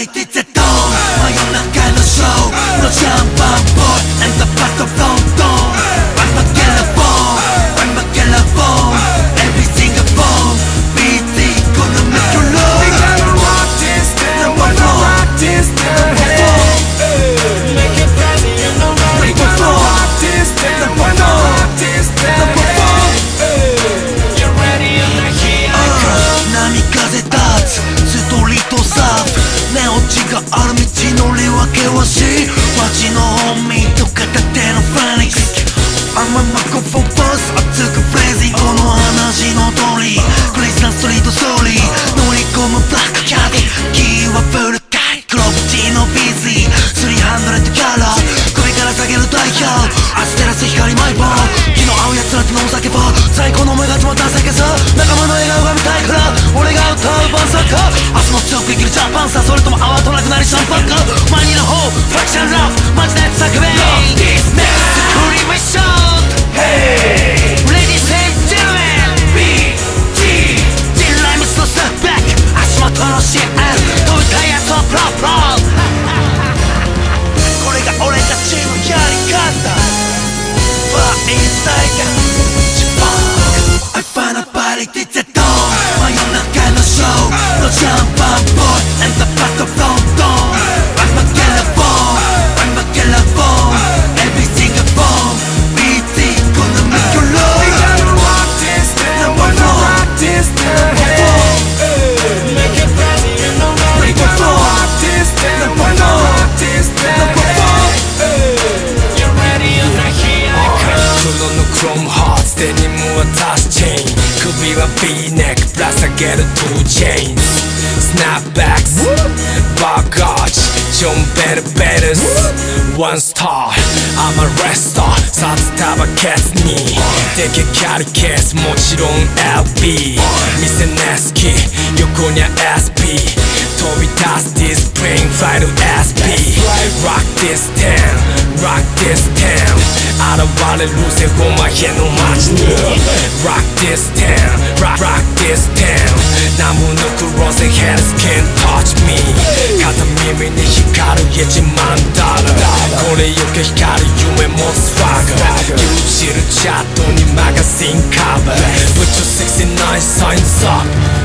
リティゼット真夜中のショーのシャンパンボーイ And the back of London I'm a telephone I'm a telephone Everything a phone BT gonna make you love We gotta rock this down, wanna rock this down, hey. Make it ready, you know we gotta rock this down, wanna rock this down, hey. You ready? And here I come 波風立つストリートサーフ寝落ちがある道のり分けはし街のホーミーと片手のフェニックス I'm a microphone boss 熱くフレーズこの話の通りクレイジーなストリートストーリー乗り込むブラックキャディキーはフルタイ黒縁のビーズ300キャラ首から下げる代表明日照らす光マイボー気の合う奴らとのお酒ば最高の思いが詰まった酒さ仲間の笑顔が見たいから俺が歌う晩餐か明日も強く生きるジャパンさそれとも慌となくなりシャンパンかマニの方フラクションラフマジなやつ叫べ Love this man 作りましょう Hey Ladies and gentlemen BT ジンライムスのステップバック足元のシーン飛びたいやつをプロプロこれが俺たちのやり方バーインサイダーI find a body that's a dog 真夜中のショーのシャンパンボーイ And the back of London I'm a telephone I'm a telephone Everything a phone BT gonna make you love We gotta rock this down, wanna rock this down, hey. Make it ready, you know we gotta rock this down, wanna rock this down, hey. You ready? And here I come 黒のクロームハーツデニムはタスチェイン首は V ネックぶら下げる2チェインスナップバックスバーガージジョン・ベルベルスワンスター I'm a wrestler 札束ケツにでけキャリケースもちろん LB 店ネスキ横にゃ SP 飛び出すディスプリングファイル SP Rock this town Rock this town 現れるぜお前の街に Rock this town Rock this town ナムのクロスヘルス can't touch me 片耳に光る1万$これよけ光る夢持つファガー牛耳るチャットにマガジンカバー Put your 69 signs up